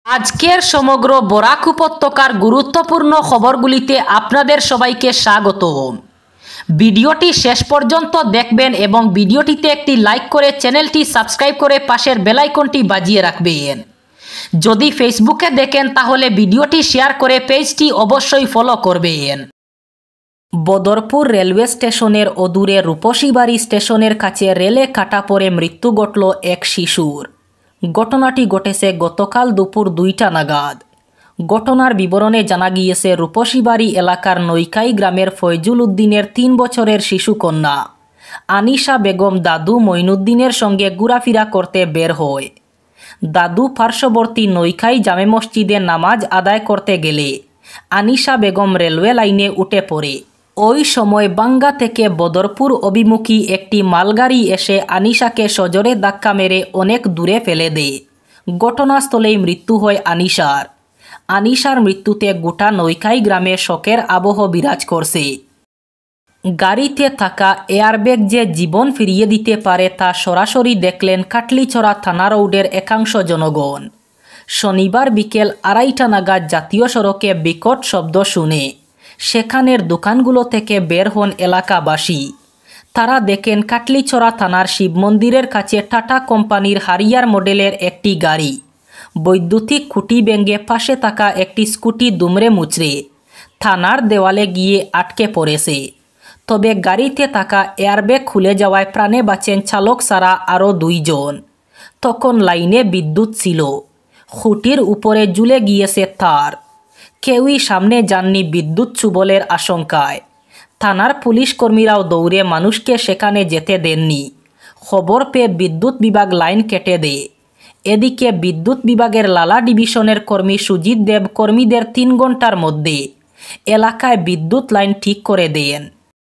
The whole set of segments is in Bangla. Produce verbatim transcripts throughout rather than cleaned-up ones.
আজকের সমগ্র বরাক উপত্যকার গুরুত্বপূর্ণ খবরগুলিতে আপনাদের সবাইকে স্বাগত। ভিডিওটি শেষ পর্যন্ত দেখবেন এবং ভিডিওটিতে একটি লাইক করে চ্যানেলটি সাবস্ক্রাইব করে পাশের বেল আইকনটি বাজিয়ে রাখবেন। যদি ফেসবুকে দেখেন তাহলে ভিডিওটি শেয়ার করে পেজটি অবশ্যই ফলো করবেন। বদরপুর রেলওয়ে স্টেশনের অদূরে রূপসীবাড়ি স্টেশনের কাছে রেলে কাটা পড়ে মৃত্যু ঘটল এক শিশুর। ঘটনাটি ঘটেছে গতকাল দুপুর দুইটা নাগাদ। ঘটনার বিবরণে জানা গিয়েছে রূপসীবাড়ি এলাকার নৈকাই গ্রামের ফয়জুল উদ্দিনের তিন বছরের শিশু কন্যা আনিশা বেগম দাদু মঈনুদ্দিনের সঙ্গে ঘোরাফেরা করতে বের হয়। দাদু পার্শ্ববর্তী নৈকাই জামে মসজিদে নামাজ আদায় করতে গেলে আনিশা বেগম রেলওয়ে লাইনে উঠে পড়ে। ওই সময় বাঙ্গা থেকে বদরপুর অভিমুখী একটি মালগাড়ি এসে আনিশাকে সজোরে ধাক্কা মেরে অনেক দূরে ফেলে দেয়। ঘটনাস্থলেই মৃত্যু হয় আনিশার। আনিশার মৃত্যুতে গোটা নৈকাই গ্রামে শোকের আবহ বিরাজ করছে। গাড়িতে থাকা এয়ারব্যাগ যে জীবন ফিরিয়ে দিতে পারে তা সরাসরি দেখলেন কাটলিছড়া থানা রোডের একাংশ জনগণ। শনিবার বিকেল আড়াইটা নাগাদ জাতীয় সড়কে বিকট শব্দ শুনে সেখানের দোকানগুলো থেকে বের হন এলাকাবাসী। তারা দেখেন কাটলিছড়া থানার শিব মন্দিরের কাছে টাটা কোম্পানির হারিয়ার মডেলের একটি গাড়ি বৈদ্যুতিক খুঁটি ভেঙে পাশে থাকা একটি স্কুটি দুমড়ে মুচড়ে থানার দেওয়ালে গিয়ে আটকে পড়েছে। তবে গাড়িতে থাকা এয়ারব্যাগ খুলে যাওয়ায় প্রাণে বাঁচেন চালক ছাড়া আরও দুইজন। তখন লাইনে বিদ্যুৎ ছিল, খুঁটির উপরে ঝুলে গিয়েছে তার। কেউই সামনে যাননি বিদ্যুৎ চুবলের আশঙ্কায়। থানার পুলিশ কর্মীরাও দৌড়ে মানুষকে সেখানে যেতে দেননি। খবর পেয়ে বিদ্যুৎ বিভাগ লাইন কেটে দেয়। এদিকে বিদ্যুৎ বিভাগের লালা ডিভিশনের কর্মী সুজিত দেব কর্মীদের তিন ঘন্টার মধ্যে এলাকায় বিদ্যুৎ লাইন ঠিক করে দেন।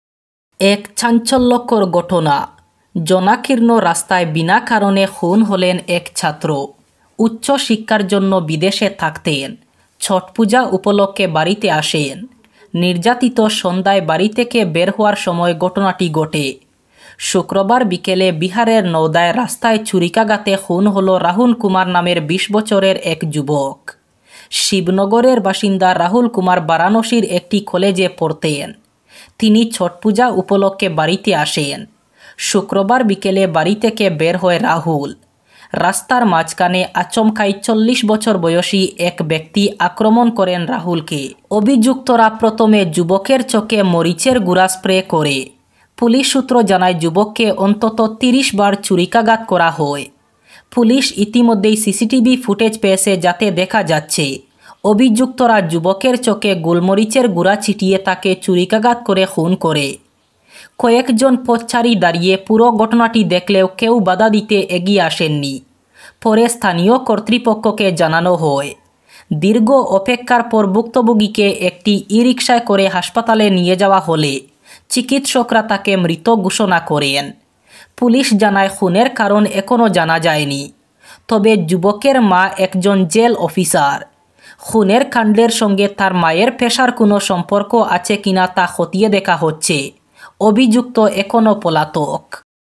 এক চাঞ্চল্যকর ঘটনা। জনাকীর্ণ রাস্তায় বিনা কারণে খুন হলেন এক ছাত্র। উচ্চ শিক্ষার জন্য বিদেশে থাকতেন। ছট পূজা উপলক্ষে বাড়িতে আসেন। নির্যাতিত সন্ধ্যায় বাড়ি থেকে বের হওয়ার সময় ঘটনাটি ঘটে। শুক্রবার বিকেলে বিহারের নওদায় রাস্তায় ছুরিকাঘাতে খুন হল রাহুল কুমার নামের বিশ বছরের এক যুবক। শিবনগরের বাসিন্দা রাহুল কুমার বারাণসীর একটি কলেজে পড়তেন। তিনি ছট পূজা উপলক্ষে বাড়িতে আসেন। শুক্রবার বিকেলে বাড়ি থেকে বের হয় রাহুল। রাস্তার মাঝখানে আচমকাই চল্লিশ বছর বয়সী এক ব্যক্তি আক্রমণ করেন রাহুলকে। অভিযুক্তরা প্রথমে যুবকের চোখে মরিচের গুঁড়া স্প্রে করে। পুলিশ সূত্র জানায় যুবককে অন্তত তিরিশ বার ছুরিকাঘাত করা হয়। পুলিশ ইতিমধ্যেই সিসিটিভি ফুটেজ পেয়েছে যাতে দেখা যাচ্ছে অভিযুক্তরা যুবকের চোখে গোলমরিচের গুঁড়া ছিটিয়ে তাকে ছুরিকাঘাত করে খুন করে। কয়েকজন পথচারী দাঁড়িয়ে পুরো ঘটনাটি দেখলেও কেউ বাধা দিতে এগিয়ে আসেননি। পরে স্থানীয় কর্তৃপক্ষকে জানানো হয়। দীর্ঘ অপেক্ষার পর ভুক্তভোগীকে একটি ই রিকশায় করে হাসপাতালে নিয়ে যাওয়া হলে চিকিৎসকরা তাকে মৃত ঘোষণা করেন। পুলিশ জানায় খুনের কারণ এখনও জানা যায়নি। তবে যুবকের মা একজন জেল অফিসার। খুনের কাণ্ডের সঙ্গে তার মায়ের পেশার কোনো সম্পর্ক আছে কিনা তা খতিয়ে দেখা হচ্ছে। অভিযুক্ত এখনও পলাতক।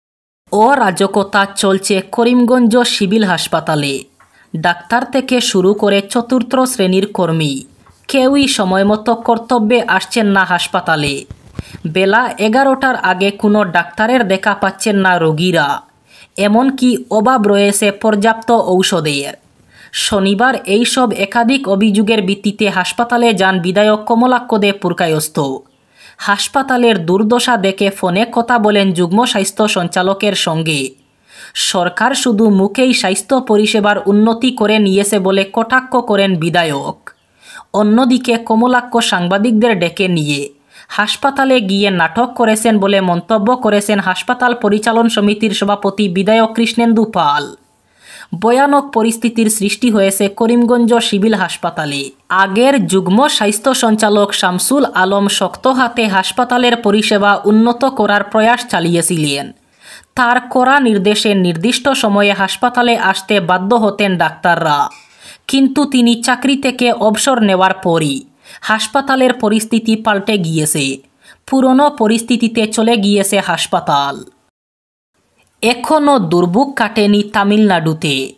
অরাজকতা চলছে করিমগঞ্জ সিভিল হাসপাতালে। ডাক্তার থেকে শুরু করে চতুর্থ শ্রেণীর কর্মী কেউই সময়মতো কর্তব্যে আসছেন না হাসপাতালে। বেলা এগারোটার আগে কোনো ডাক্তারের দেখা পাচ্ছেন না রোগীরা। এমনকি অভাব রয়েছে পর্যাপ্ত ঔষধের। শনিবার এইসব একাধিক অভিযোগের ভিত্তিতে হাসপাতালে যান বিধায়ক কমলাক্ষ দে পুরকায়স্থ। হাসপাতালের দুর্দশা দেখে ফোনে কথা বলেন যুগ্ম স্বাস্থ্য সঞ্চালকের সঙ্গে। সরকার শুধু মুখেই স্বাস্থ্য পরিষেবার উন্নতি করে নিয়েছে বলে কটাক্ষ করেন বিধায়ক। অন্যদিকে কমলাক্ষ সাংবাদিকদের ডেকে নিয়ে হাসপাতালে গিয়ে নাটক করেছেন বলে মন্তব্য করেছেন হাসপাতাল পরিচালন সমিতির সভাপতি বিধায়ক কৃষ্ণেন্দু পাল। ভয়ানক পরিস্থিতির সৃষ্টি হয়েছে করিমগঞ্জ সিভিল হাসপাতালে। আগের যুগ্ম স্বাস্থ্য সঞ্চালক শামসুল আলম শক্ত হাতে হাসপাতালের পরিষেবা উন্নত করার প্রয়াস চালিয়েছিলেন। তার কড়া নির্দেশে নির্দিষ্ট সময়ে হাসপাতালে আসতে বাধ্য হতেন ডাক্তাররা। কিন্তু তিনি চাকরি থেকে অবসর নেওয়ার পরই হাসপাতালের পরিস্থিতি পাল্টে গিয়েছে। পুরনো পরিস্থিতিতে চলে গিয়েছে হাসপাতাল। এখনও দুর্ভোগ কাটেনি তামিলনাড়ুতে।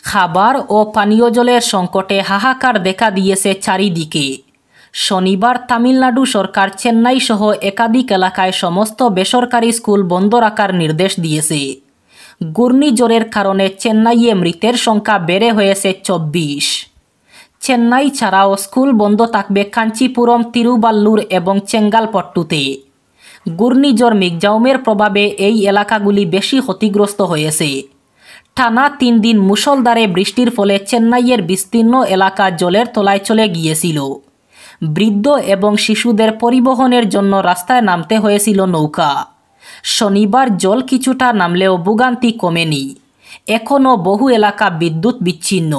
খাবার ও পানীয় জলের সংকটে হাহাকার দেখা দিয়েছে চারিদিকে। শনিবার তামিলনাড়ু সরকার চেন্নাই সহ একাধিক এলাকায় সমস্ত বেসরকারি স্কুল বন্ধ রাখার নির্দেশ দিয়েছে। ঘূর্ণিঝড়ের কারণে চেন্নাইয়ে মৃতের সংখ্যা বেড়ে হয়েছে চব্বিশ। চেন্নাই ছাড়াও স্কুল বন্ধ থাকবে কাঞ্চিপুরম, তিরুবাল্লুর এবং চেঙ্গালপট্টুতে। ঘূর্ণিঝড় মিগজাউমের প্রভাবে এই এলাকাগুলি বেশি ক্ষতিগ্রস্ত হয়েছে। টানা তিন দিন মুষলধারে বৃষ্টির ফলে চেন্নাইয়ের বিস্তীর্ণ এলাকা জলের তলায় চলে গিয়েছিল। বৃদ্ধ এবং শিশুদের পরিবহনের জন্য রাস্তায় নামতে হয়েছিল নৌকা। শনিবার জল কিছুটা নামলেও ভোগান্তি কমেনি। এখনও বহু এলাকা বিদ্যুৎ বিচ্ছিন্ন।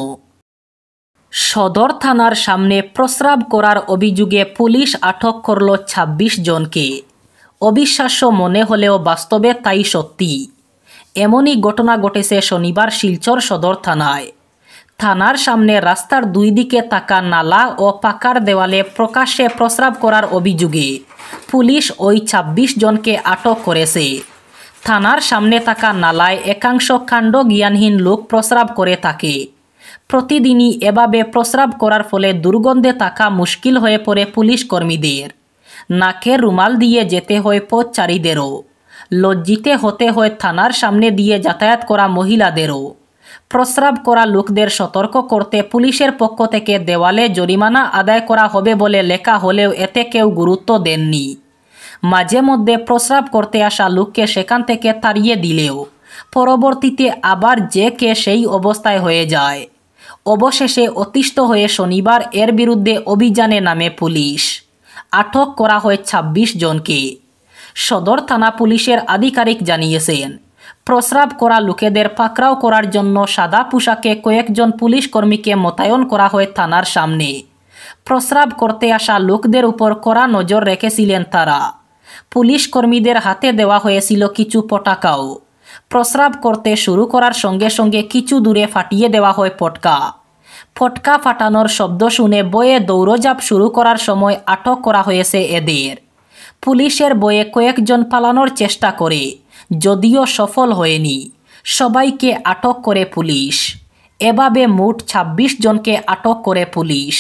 সদর থানার সামনে প্রস্রাব করার অভিযোগে পুলিশ আটক করল ছাব্বিশ জনকে। অবিশ্বাস্য মনে হলেও বাস্তবে তাই সত্যি। এমনই ঘটনা ঘটেছে শনিবার শিলচর সদর থানায়। থানার সামনে রাস্তার দুই দিকে থাকা নালা ও পাকার দেওয়ালে প্রকাশ্যে প্রস্রাব করার অভিযোগে পুলিশ ওই ছাব্বিশ জনকে আটক করেছে। থানার সামনে থাকা নালায় একাংশ কাণ্ড জ্ঞানহীন লোক প্রস্রাব করে থাকে। প্রতিদিনই এভাবে প্রস্রাব করার ফলে দুর্গন্ধে থাকা মুশকিল হয়ে পড়ে পুলিশ কর্মীদের। নাকে রুমাল দিয়ে যেতে হয় পথচারীদেরও। লজ্জিতে হতে হয় থানার সামনে দিয়ে যাতায়াত করা মহিলাদেরও। প্রস্রাব করা লোকদের সতর্ক করতে পুলিশের পক্ষ থেকে দেওয়ালে জরিমানা আদায় করা হবে বলে লেখা হলেও এতে কেউ গুরুত্ব দেননি। মাঝে মধ্যে প্রস্রাব করতে আসা লোককে সেখান থেকে তাড়িয়ে দিলেও পরবর্তীতে আবার যে কে সেই অবস্থায় হয়ে যায়। অবশেষে অতিষ্ঠ হয়ে শনিবার এর বিরুদ্ধে অভিযানে নামে পুলিশ। আটক করা হয় ছাব্বিশ জনকে। সদর থানা পুলিশের আধিকারিক জানিয়েছেন, প্রস্রাব করা লোকেদের পাকড়াও করার জন্য সাদা পোশাকে কয়েকজন পুলিশ কর্মীকে মোতায়েন করা হয় থানার সামনে। প্রস্রাব করতে আসা লোকদের উপর কড়া নজর রেখেছিলেন তারা। পুলিশ কর্মীদের হাতে দেওয়া হয়েছিল কিছু পটাকাও। প্রস্রাব করতে শুরু করার সঙ্গে সঙ্গে কিছু দূরে ফাটিয়ে দেওয়া হয় পটকা। পটকা ফাটানোর শব্দ শুনে বয়ে দৌড়ঝাঁপ শুরু করার সময় আটক করা হয়েছে এদের। পুলিশের বয়ে কয়েকজন পালানোর চেষ্টা করে, যদিও সফল হয়নি। সবাইকে আটক করে পুলিশ। এভাবে মোট ছাব্বিশ জনকে আটক করে পুলিশ।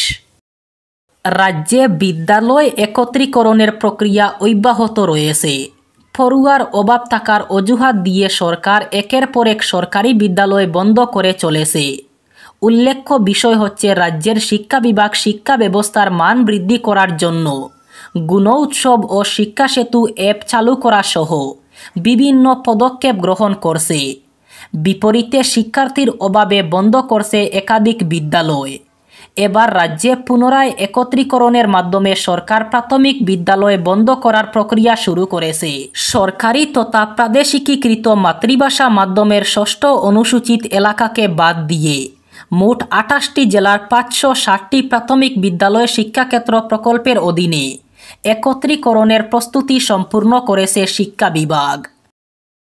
রাজ্যে বিদ্যালয় একত্রীকরণের প্রক্রিয়া অব্যাহত রয়েছে। পড়ুয়ার অভাব থাকার অজুহাত দিয়ে সরকার একের পর এক সরকারি বিদ্যালয় বন্ধ করে চলেছে। উল্লেখ্য বিষয় হচ্ছে, রাজ্যের শিক্ষা বিভাগ শিক্ষা ব্যবস্থার মান বৃদ্ধি করার জন্য গুণ উৎসব ও শিক্ষা সেতু অ্যাপ চালু করা সহ বিভিন্ন পদক্ষেপ গ্রহণ করছে। বিপরীতে শিক্ষার্থীর অভাবে বন্ধ করছে একাধিক বিদ্যালয়। এবার রাজ্যে পুনরায় একত্রীকরণের মাধ্যমে সরকার প্রাথমিক বিদ্যালয় বন্ধ করার প্রক্রিয়া শুরু করেছে। সরকারি তথা প্রাদেশিকীকৃত মাতৃভাষা মাধ্যমের ষষ্ঠ অনুসূচিত এলাকাকে বাদ দিয়ে মোট আঠাশটি জেলার পাঁচশো ষাটটি প্রাথমিক বিদ্যালয় শিক্ষাক্ষেত্র প্রকল্পের অধীনে একত্রীকরণের প্রস্তুতি সম্পূর্ণ করেছে শিক্ষা বিভাগ।